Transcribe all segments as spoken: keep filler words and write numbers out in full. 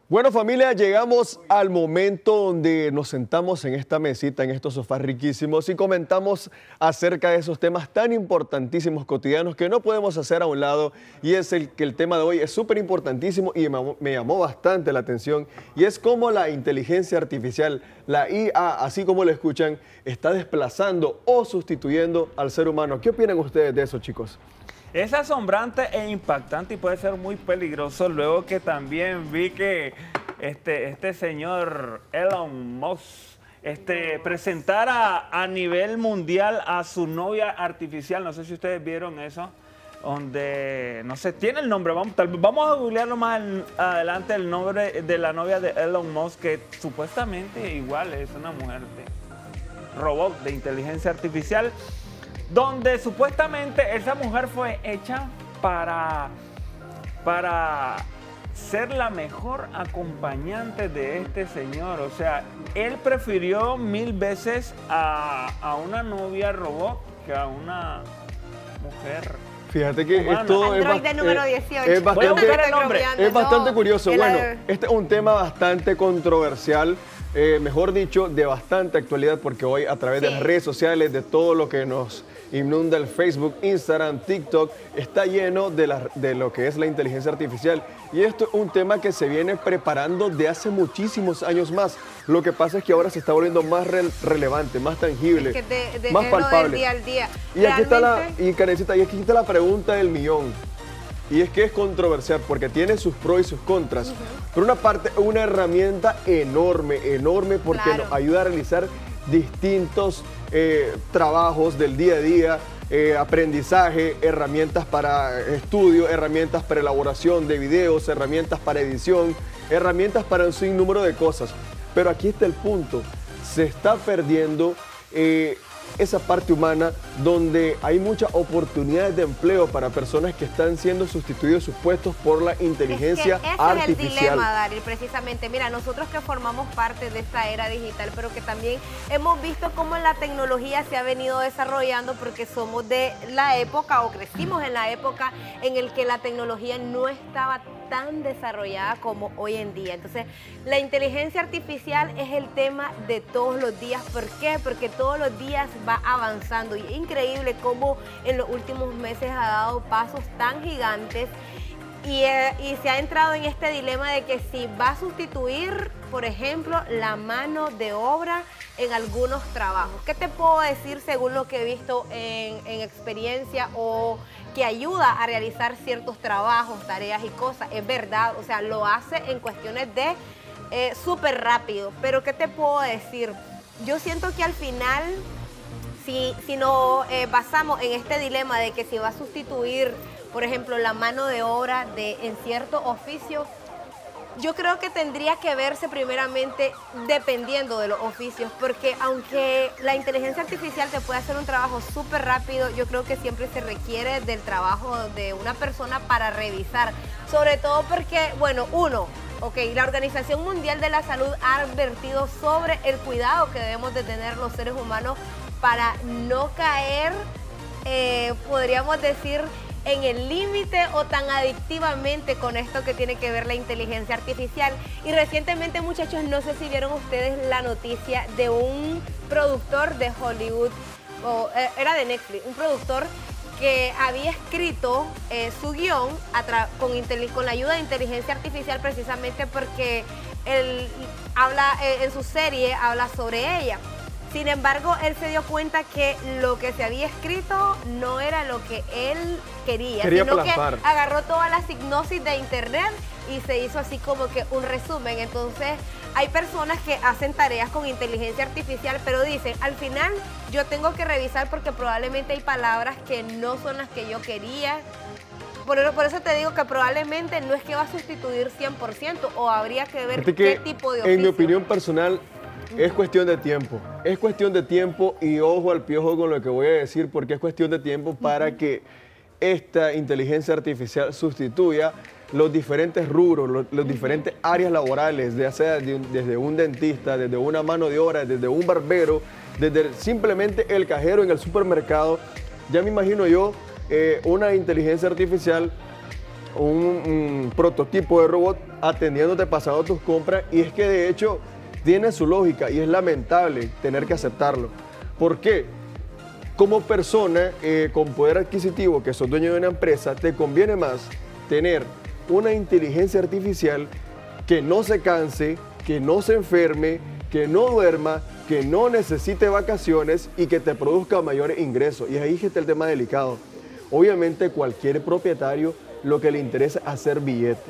Bueno, familia, llegamos al momento donde nos sentamos en esta mesita, en estos sofás riquísimos y comentamos acerca de esos temas tan importantísimos cotidianos que no podemos hacer a un lado, y es el que el tema de hoy es súper importantísimo y me, me llamó bastante la atención, y es cómo la inteligencia artificial, la I A, así como lo escuchan, está desplazando o sustituyendo al ser humano. ¿Qué opinan ustedes de eso, chicos? Es asombrante e impactante y puede ser muy peligroso, luego que también vi que este, este señor Elon Musk este, presentara a nivel mundial a su novia artificial. No sé si ustedes vieron eso, donde, no sé, tiene el nombre, vamos, tal, vamos a googlearlo más adelante, el nombre de la novia de Elon Musk, que supuestamente igual es una mujer de robot de inteligencia artificial, donde supuestamente esa mujer fue hecha para, para ser la mejor acompañante de este señor. O sea, él prefirió mil veces a, a una novia robot que a una mujer. Fíjate que humana. esto es, Android de número eh, dieciocho. es bastante, Voy a buscar el nombre. es bastante curioso. El- Bueno, este es un tema bastante controversial, eh, mejor dicho, de bastante actualidad, porque hoy a través de Sí. las redes sociales, de todo lo que nos inunda el Facebook, Instagram, TikTok, está lleno de, la, de lo que es la inteligencia artificial. Y esto es un tema que se viene preparando de hace muchísimos años más. Lo que pasa es que ahora se está volviendo más re relevante, más tangible, Es que de- de- más es lo del palpable. día al día. Y aquí está la, Realmente, y Karencita, y aquí está la pregunta del millón. Y es que es controversial porque tiene sus pros y sus contras. Por una parte, es una herramienta enorme, enorme, porque Claro. nos ayuda a realizar distintos eh, trabajos del día a día, eh, aprendizaje, herramientas para estudio, herramientas para elaboración de videos, herramientas para edición, herramientas para un sinnúmero de cosas. Pero aquí está el punto, se está perdiendo eh, esa parte humana donde hay muchas oportunidades de empleo para personas que están siendo sustituidos sus puestos por la inteligencia es que ese artificial. es el dilema, Daryl, precisamente. Mira, nosotros que formamos parte de esta era digital, pero que también hemos visto cómo la tecnología se ha venido desarrollando, porque somos de la época o crecimos en la época en el que la tecnología no estaba tan desarrollada como hoy en día. Entonces, la inteligencia artificial es el tema de todos los días. ¿Por qué? Porque todos los días va avanzando, y es increíble cómo en los últimos meses ha dado pasos tan gigantes. Y, eh, y se ha entrado en este dilema de que si va a sustituir, por ejemplo, la mano de obra en algunos trabajos. ¿Qué te puedo decir según lo que he visto en, en experiencia o que ayuda a realizar ciertos trabajos, tareas y cosas? Es verdad, o sea, lo hace en cuestiones de eh, súper rápido. Pero ¿qué te puedo decir? Yo siento que al final, si, si nos eh, basamos en este dilema de que si va a sustituir, por ejemplo, la mano de obra de, en cierto oficio, yo creo que tendría que verse primeramente dependiendo de los oficios, porque aunque la inteligencia artificial te puede hacer un trabajo súper rápido, yo creo que siempre se requiere del trabajo de una persona para revisar, sobre todo porque, bueno, uno, ok, la Organización Mundial de la Salud ha advertido sobre el cuidado que debemos de tener los seres humanos para no caer, eh, podríamos decir, en el límite o tan adictivamente con esto que tiene que ver la inteligencia artificial. Y recientemente, muchachos, no sé si vieron ustedes la noticia de un productor de Hollywood, o eh, era de Netflix, un productor que había escrito eh, su guión a con, con la ayuda de inteligencia artificial, precisamente porque él habla, eh, en su serie habla sobre ella. Sin embargo, él se dio cuenta que lo que se había escrito no era lo que él quería, Quería sino plasmar. que agarró toda la hipnosis de internet y se hizo así como que un resumen. Entonces, hay personas que hacen tareas con inteligencia artificial, pero dicen, al final yo tengo que revisar porque probablemente hay palabras que no son las que yo quería. Por, por eso te digo que probablemente no es que va a sustituir cien por ciento, o habría que ver Fíjate qué que, tipo de oficio. en mi opinión personal, es cuestión de tiempo. Es cuestión de tiempo, y ojo al piojo con lo que voy a decir, porque es cuestión de tiempo para que esta inteligencia artificial sustituya los diferentes rubros, los, los diferentes áreas laborales, ya sea de un- desde un dentista, desde una mano de obra, desde un barbero, desde simplemente el cajero en el supermercado. Ya me imagino yo eh, una inteligencia artificial un, un prototipo de robot atendiéndote, pasando tus compras, y es que de hecho tiene su lógica y es lamentable tener que aceptarlo. ¿Por qué? Como persona eh, con poder adquisitivo que sos dueño de una empresa, te conviene más tener una inteligencia artificial que no se canse, que no se enferme, que no duerma, que no necesite vacaciones y que te produzca mayores ingresos. Y ahí está el tema delicado. Obviamente cualquier propietario lo que le interesa es hacer billete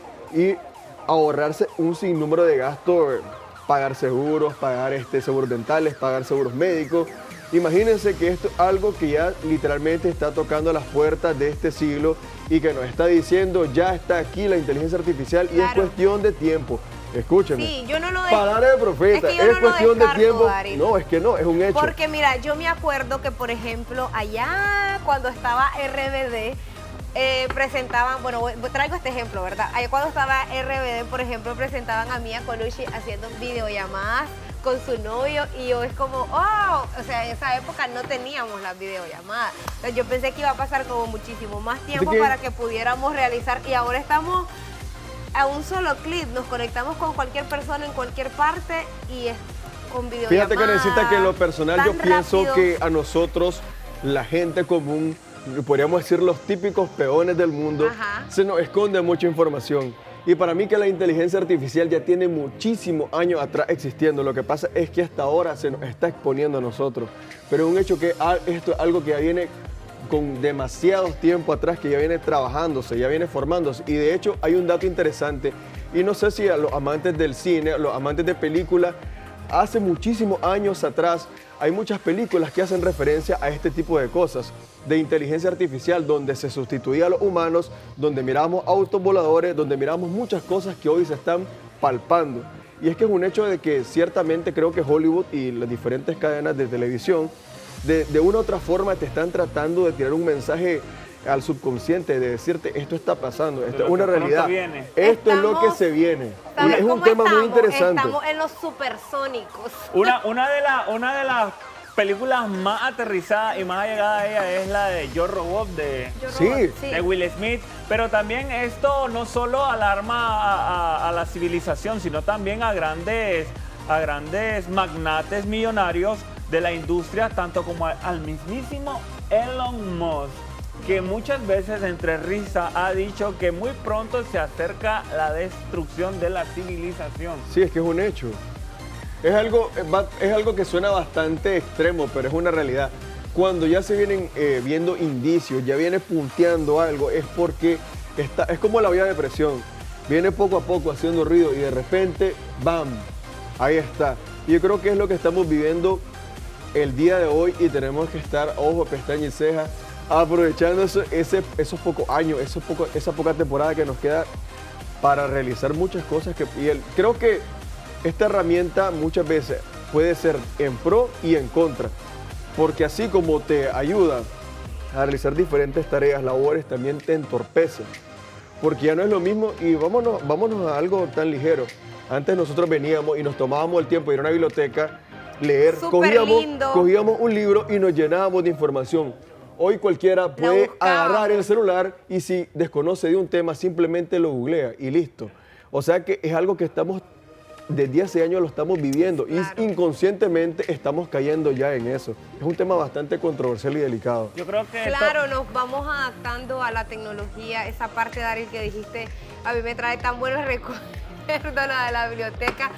y ahorrarse un sinnúmero de gastos, pagar seguros, pagar este, seguros dentales, pagar seguros médicos. Imagínense que esto es algo que ya literalmente está tocando las puertas de este siglo y que nos está diciendo ya está aquí la inteligencia artificial y claro. es cuestión de tiempo. Escúcheme. Sí, yo no lo de... Palabra de profeta, es, que es no cuestión de tiempo. Darín. No, es que no, es un hecho. Porque mira, yo me acuerdo que por ejemplo allá cuando estaba R B D, eh, presentaban, bueno, traigo este ejemplo, ¿verdad? Allá cuando estaba R B D, por ejemplo, presentaban a Mia Colucci haciendo videollamadas con su novio y yo es como, oh, o sea, en esa época no teníamos las videollamadas. Entonces yo pensé que iba a pasar como muchísimo más tiempo para que pudiéramos realizar y ahora estamos a un solo clic, nos conectamos con cualquier persona en cualquier parte y es con videollamadas. Fíjate que necesita que en lo personal yo pienso rápido. que a nosotros, la gente común, podríamos decir los típicos peones del mundo, Ajá. se nos esconde mucha información. Y para mí que la inteligencia artificial ya tiene muchísimos años atrás existiendo. Lo que pasa es que hasta ahora se nos está exponiendo a nosotros. Pero es un hecho que esto es algo que ya viene con demasiado tiempo atrás, que ya viene trabajándose, ya viene formándose. Y de hecho hay un dato interesante. Y no sé si a los amantes del cine, a los amantes de películas, hace muchísimos años atrás hay muchas películas que hacen referencia a este tipo de cosas, de inteligencia artificial, donde se sustituía a los humanos, donde miramos autos voladores, donde miramos muchas cosas que hoy se están palpando. Y es que es un hecho de que ciertamente creo que Hollywood y las diferentes cadenas de televisión, de, de una u otra forma te están tratando de tirar un mensaje al subconsciente, de decirte esto está pasando, esto es una realidad, viene. esto Estamos, es lo que se viene. Y es un cómo tema muy estamos? interesante. Estamos en los supersónicos. Una, una, de la, una de las películas más aterrizadas y más allegadas a ella es la de Yo Robot de, Yo Sí. robot, sí. de Will Smith, pero también esto no solo alarma a, a- a la civilización, sino también a grandes, a grandes magnates millonarios de la industria, tanto como al, al mismísimo Elon Musk, que muchas veces entre risa ha dicho que muy pronto se acerca la destrucción de la civilización. Sí, es que es un hecho. Es algo, es algo que suena bastante extremo, pero es una realidad. Cuando ya se vienen eh, viendo indicios, ya viene punteando algo, es porque está, es como la olla de presión. Viene poco a poco haciendo ruido y de repente, ¡bam! Ahí está. Y yo creo que es lo que estamos viviendo el día de hoy y tenemos que estar, ojo, pestaña y ceja, aprovechando eso, ese, esos pocos años, esos poco, esa poca temporada que nos queda para realizar muchas cosas. Que, y el, creo que esta herramienta muchas veces puede ser en pro y en contra, porque así como te ayuda a realizar diferentes tareas, labores, también te entorpece, porque ya no es lo mismo. Y vámonos, vámonos a algo tan ligero. Antes nosotros veníamos y nos tomábamos el tiempo de ir a una biblioteca, leer, Súper cogíamos, lindo. cogíamos un libro y nos llenábamos de información. Hoy cualquiera puede buscamos. agarrar el celular y si desconoce de un tema simplemente lo googlea y listo. O sea que es algo que estamos, desde hace años lo estamos viviendo Claro. y inconscientemente estamos cayendo ya en eso. Es un tema bastante controversial y delicado. Yo creo que esto- Claro, nos vamos adaptando a la tecnología. Esa parte, Daryl, que dijiste, a mí me trae tan buenos recuerdos la de la biblioteca.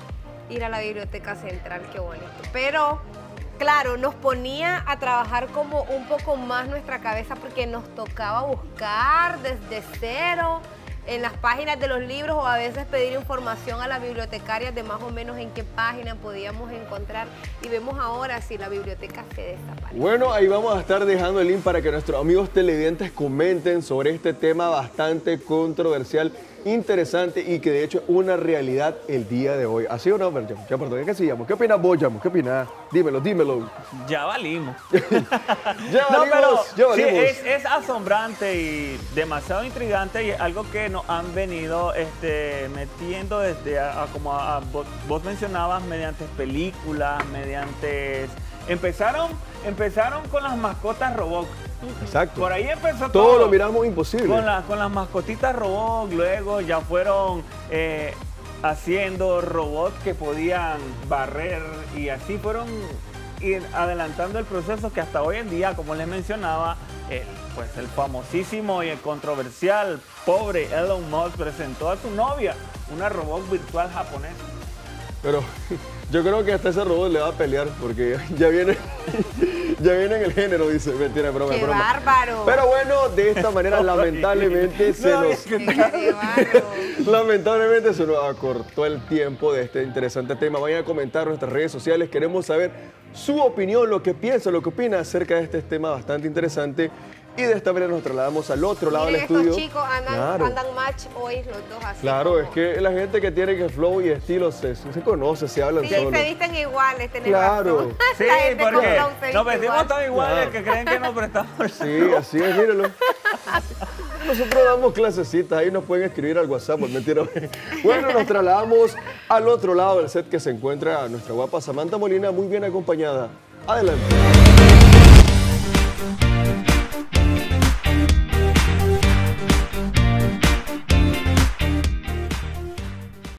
Ir a la biblioteca central, qué bonito. Pero, claro, nos ponía a trabajar como un poco más nuestra cabeza porque nos tocaba buscar desde cero en las páginas de los libros o a veces pedir información a las bibliotecarias de más o menos en qué página podíamos encontrar. Y vemos ahora si la biblioteca se desaparece. Bueno, ahí vamos a estar dejando el link para que nuestros amigos televidentes comenten sobre este tema bastante controversial, interesante y que de hecho es una realidad el día de hoy. ¿Así o no, Berjamo? ¿Qué, perdón, ¿qué sigamos? ¿Qué opinas vos, Yamo? ¿Qué opinas? Dímelo, dímelo. ya valimos. Ya No, valimos, pero ya sí, valimos. es, es asombrante y demasiado intrigante y algo que nos han venido este, metiendo desde, a, a- como a- a- vos, vos mencionabas, mediante películas, mediante... Empezaron, empezaron con las mascotas robots, Exacto. Por ahí empezó todo. todo. lo miramos imposible. Con, la, con las mascotitas robot, luego ya fueron eh, haciendo robots que podían barrer y así fueron ir adelantando el proceso que hasta hoy en día, como les mencionaba, el, pues el famosísimo y el controversial pobre Elon Musk presentó a su novia, una robot virtual japonesa. Pero yo creo que hasta ese robot le va a pelear porque ya viene, ya viene en el género, dice. Mentira, broma, ¡Qué broma. bárbaro! Pero bueno, de esta manera lamentablemente se No, nos... es que- ¡Qué bárbaro! Lamentablemente se nos acortó el tiempo de este interesante tema. Vayan a comentar en nuestras redes sociales. Queremos saber su opinión, lo que piensa, lo que opina acerca de este tema bastante interesante. Y de esta manera nos trasladamos al otro lado Miren, del estudio. estos chicos andan, Claro. andan match hoy los dos así. Claro, como- es que la gente que tiene que flow y estilo se, se conoce, se hablan Sí, solos. se visten iguales, tenés Claro. razón. Sí, La gente con porque flow se nos viste vestimos igual. todos iguales, Claro. que creen que nos prestamos. Sí, así es, mírenlo. Nosotros damos clasecitas, ahí nos pueden escribir al WhatsApp, pues mentira. Bueno, nos trasladamos al otro lado del set que se encuentra nuestra guapa Samantha Molina, muy bien acompañada. Adelante.